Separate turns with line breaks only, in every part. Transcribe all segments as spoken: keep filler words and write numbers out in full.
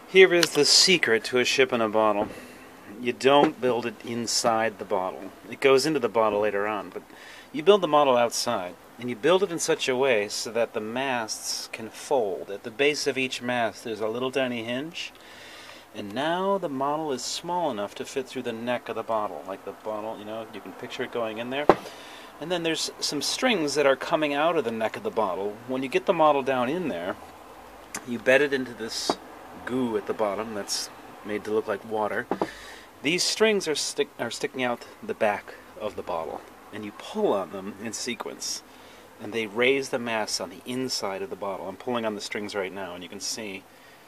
Here is the secret to a ship in a bottle. You don't build it inside the bottle. It goes into the bottle later on, but you build the model outside, and you build it in such a way so that the masts can fold. At the base of each mast there's a little tiny hinge, and now the model is small enough to fit through the neck of the bottle. Like the bottle, you know, you can picture it going in there. And then there's some strings that are coming out of the neck of the bottle. When you get the model down in there, you bed it into this goo at the bottom that's made to look like water. These strings are, stick, are sticking out the back of the bottle, and you pull on them in sequence, and they raise the mass on the inside of the bottle. I'm pulling on the strings right now, and you can see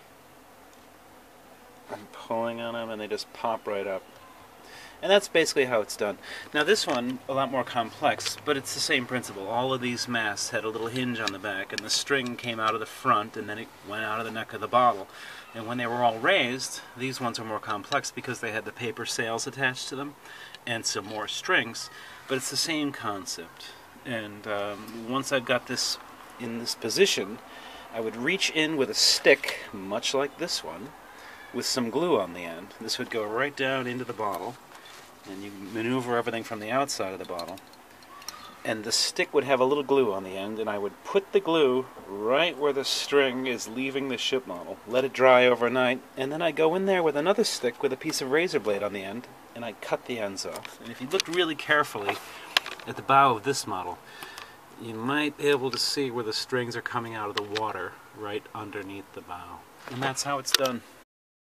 I'm pulling on them, and they just pop right up. And that's basically how it's done. Now this one, a lot more complex, but it's the same principle. All of these masts had a little hinge on the back, and the string came out of the front, and then it went out of the neck of the bottle. And when they were all raised, these ones were more complex because they had the paper sails attached to them, and some more strings, but it's the same concept. And um, once I've got this in this position, I would reach in with a stick, much like this one, with some glue on the end. This would go right down into the bottle, and you maneuver everything from the outside of the bottle. And the stick would have a little glue on the end, and I would put the glue right where the string is leaving the ship model, let it dry overnight, and then I go in there with another stick with a piece of razor blade on the end, and I cut the ends off. And if you look really carefully at the bow of this model, you might be able to see where the strings are coming out of the water right underneath the bow. And that's how it's done.